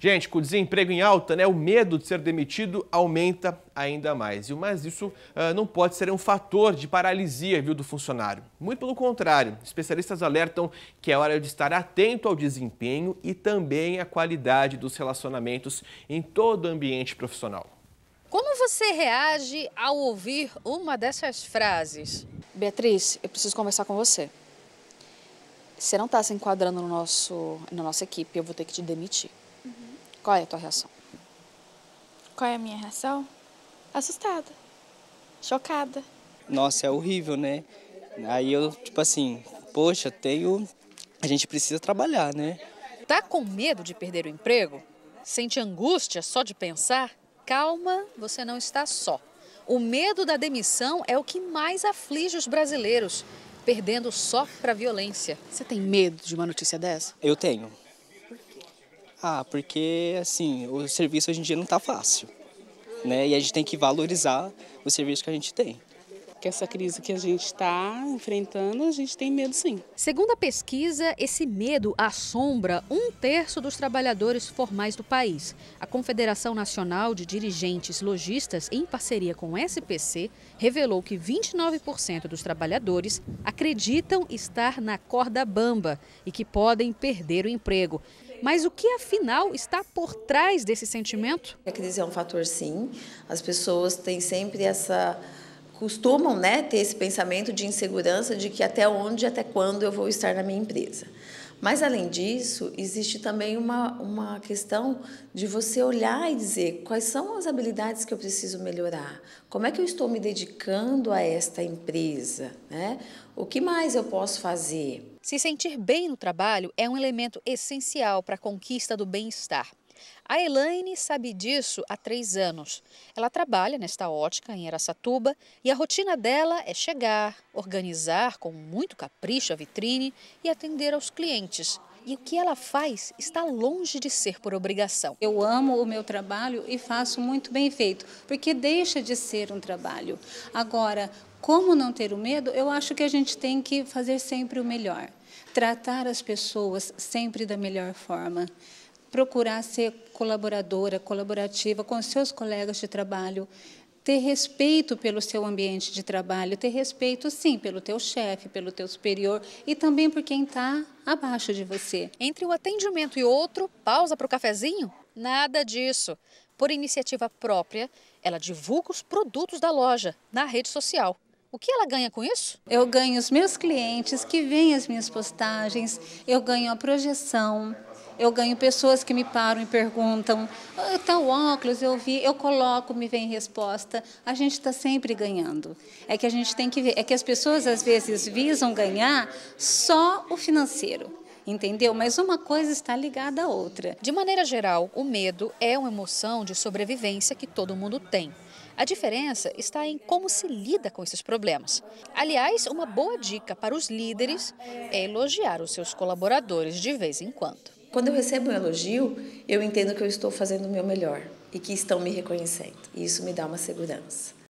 Gente, com o desemprego em alta, né, o medo de ser demitido aumenta ainda mais. Mas isso não pode ser um fator de paralisia, viu, do funcionário. Muito pelo contrário, especialistas alertam que é hora de estar atento ao desempenho e também à qualidade dos relacionamentos em todo o ambiente profissional. Como você reage ao ouvir uma dessas frases? Beatriz, eu preciso conversar com você. Você não está se enquadrando na nossa equipe, eu vou ter que te demitir. Qual é a tua reação? Qual é a minha reação? Assustada, chocada. Nossa, é horrível, né? Aí eu, tipo assim, poxa, a gente precisa trabalhar, né? Tá com medo de perder o emprego? Sente angústia só de pensar? Calma, você não está só. O medo da demissão é o que mais aflige os brasileiros, perdendo só para a violência. Você tem medo de uma notícia dessa? Eu tenho. Porque, assim, o serviço hoje em dia não tá fácil, né? E a gente tem que valorizar o serviço que a gente tem. Que essa crise que a gente está enfrentando, a gente tem medo sim. Segundo a pesquisa, esse medo assombra 1/3 dos trabalhadores formais do país. A Confederação Nacional de Dirigentes Lojistas, em parceria com o SPC, revelou que 29% dos trabalhadores acreditam estar na corda bamba e que podem perder o emprego. Mas o que, afinal, está por trás desse sentimento? A crise é um fator, sim. As pessoas têm sempre costumam, né, ter esse pensamento de insegurança de que até onde, até quando eu vou estar na minha empresa. Mas, além disso, existe também uma questão de você olhar e dizer quais são as habilidades que eu preciso melhorar, como é que eu estou me dedicando a esta empresa, né? O que mais eu posso fazer? Se sentir bem no trabalho é um elemento essencial para a conquista do bem-estar. A Elaine sabe disso há 3 anos. Ela trabalha nesta ótica em Araçatuba e a rotina dela é chegar, organizar com muito capricho a vitrine e atender aos clientes. E o que ela faz está longe de ser por obrigação. Eu amo o meu trabalho e faço muito bem feito, porque deixa de ser um trabalho. Agora, como não ter o medo? Eu acho que a gente tem que fazer sempre o melhor. Tratar as pessoas sempre da melhor forma. Procurar ser colaboradora, colaborativa com seus colegas de trabalho, ter respeito pelo seu ambiente de trabalho, ter respeito, sim, pelo teu chefe, pelo teu superior e também por quem está abaixo de você. Entre um atendimento e outro, pausa para o cafezinho? Nada disso. Por iniciativa própria, ela divulga os produtos da loja na rede social. O que ela ganha com isso? Eu ganho os meus clientes que veem as minhas postagens, eu ganho a projeção. Eu ganho pessoas que me param e perguntam, tal óculos eu vi, eu coloco, me vem resposta. A gente está sempre ganhando. É que a gente tem que ver, é que as pessoas às vezes visam ganhar só o financeiro, entendeu? Mas uma coisa está ligada à outra. De maneira geral, o medo é uma emoção de sobrevivência que todo mundo tem. A diferença está em como se lida com esses problemas. Aliás, uma boa dica para os líderes é elogiar os seus colaboradores de vez em quando. Quando eu recebo um elogio, eu entendo que eu estou fazendo o meu melhor e que estão me reconhecendo. E isso me dá uma segurança.